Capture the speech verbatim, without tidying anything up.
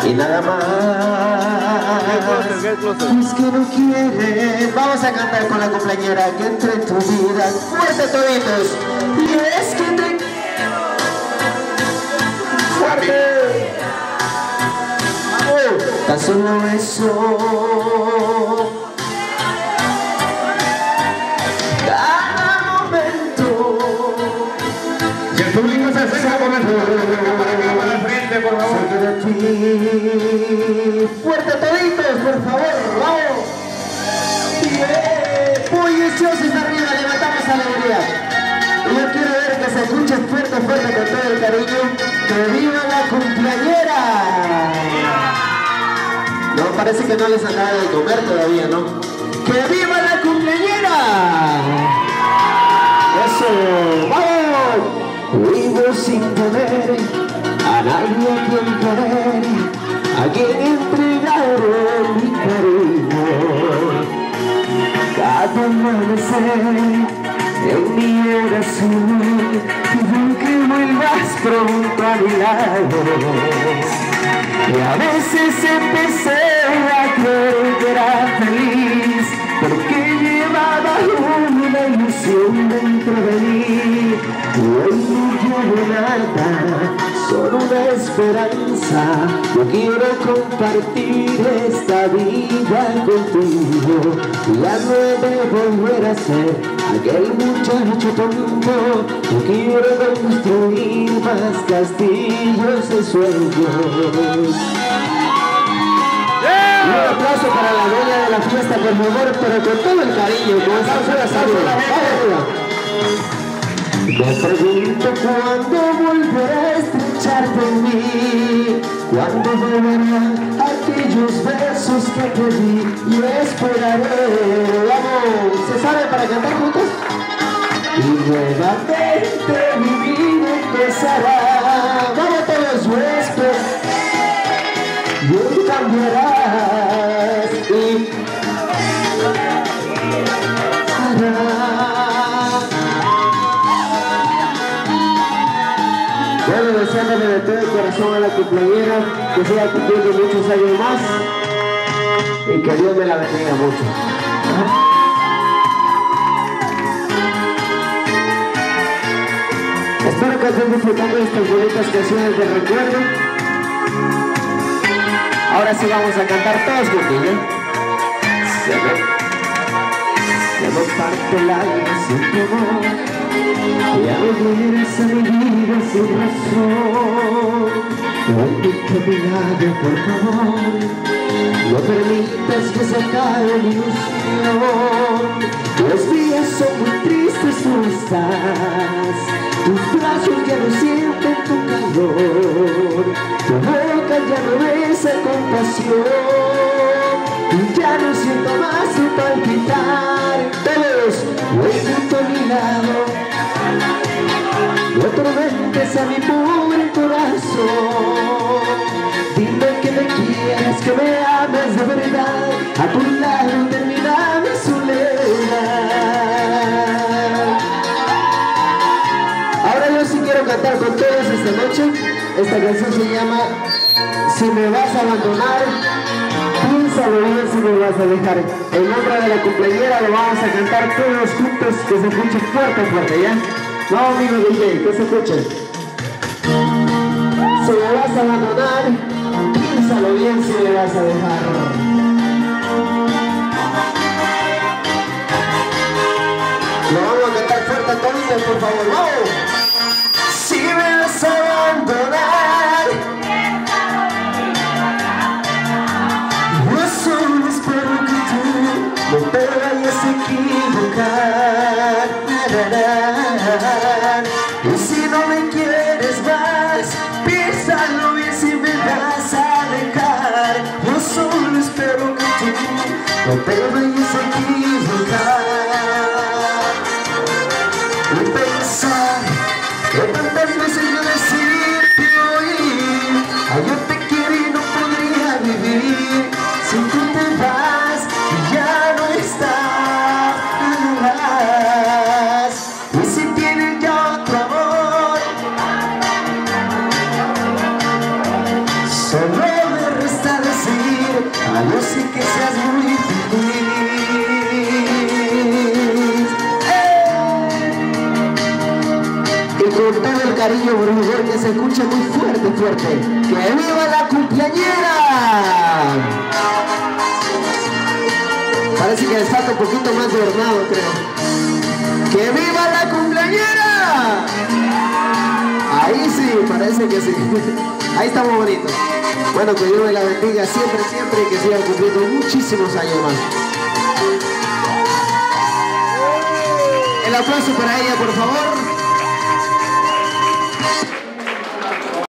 y nada más. Es que no quiere. Vamos a cantar con la compañera que entre en tu vida. Fuerte toditos. Y es que te fuerte. Oh, tan solo eso. Cada momento. Si el público se acerca con el para la frente, por favor. Cerca de ti. Fuerte toditos, por favor. Vamos. Yeah. Bulliciosos arriba, levantamos alegría. Y yo quiero ver que se escuche fuerte, fuerte con todo el cariño. ¡Que viva la cumpleañera! No, parece que no les han dado de comer todavía, ¿no? ¡Que viva la cumpleañera! ¡Eso! ¡Vamos! Vivo sin tener a nadie a quien querer, a quien entregar mi cariño. Cada amanecer en mi oración pido que vuelvas pronto a mi lado. Y a veces empecé a creer que era feliz porque llevaba una ilusión dentro de mí. Y hoy no llevo nada, solo una esperanza. Yo quiero compartir esta vida contigo. Ya no he de volver a ser aquel muchacho tonto. Yo quiero construir más castillos de sueños. Un aplauso para la dueña de la fiesta, por favor, pero con todo el cariño, con salsa la salsa. Me pregunto cuándo volverá a estrecharte en mí, cuándo volverán aquellos besos que te di. Yo esperaré, vamos, ¿se sabe para cantar juntos? Y nuevamente mi vida empezará. Vamos todos, huéspedes, y cambiarás y bueno, deseándole de todo el corazón a la cumpleañera que siga cumpliendo muchos años más y que Dios me la bendiga mucho. Espero que estén disfrutando de estas bonitas canciones de recuerdo. Ahora sí vamos a cantar todos juntos, ¿eh? Se me, se me parte el alma sin tu amor. Ya no vienes a mi vida sin razón. Vuelve a mi lado, por favor. No permitas que se acabe mi ilusión. Los días son muy tristes, tú estás. Tus brazos ya no sienten tu calor. Tu boca ya no besa con pasión. Y ya no siento más tu palpitar. Todos, ven junto a mi lado. No atormentes a mi pobre corazón. Dime que me quieres, que me ames de verdad. A tu lado termina mi soledad. Ahora yo sí quiero cantar con todos esta noche. Esta canción se llama Si me vas a abandonar. Piénsalo bien si me vas a dejar. En nombre de la cumpleañera lo vamos a cantar todos juntos. Que se escuche fuerte, fuerte, ¿ya? No, amigo D J, que se escuche. Si me vas a abandonar, piénsalo bien si me vas a dejar. Lo vamos a cantar fuerte a todos, por favor. ¡Vamos! Si me vas a abandonar, yo solo espero que tú no te vayas a equivocar. Y si no me quieres más, piénsalo bien si me vas a dejar. Yo solo espero que tú no te vayas a equivocar. Y pensar que tantas veces yo decirte hoy, ay, yo te quiero y no podría vivir. Si tú te vas y ya no estás. Y si tienes ya otro amor, solo me con todo el cariño, por favor, que se escuche muy fuerte, fuerte. ¡Que viva la cumpleañera! Parece que les falta un poquito más de hornado, creo. ¡Que viva la cumpleañera! Ahí sí, parece que sí. Ahí estamos bonitos. Bueno, que Dios me la bendiga siempre, siempre y que sigan cumpliendo muchísimos años más. El aplauso para ella, por favor.